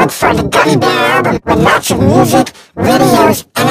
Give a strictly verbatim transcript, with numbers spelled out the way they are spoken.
look for the Gummy Bear album with lots of music, videos, and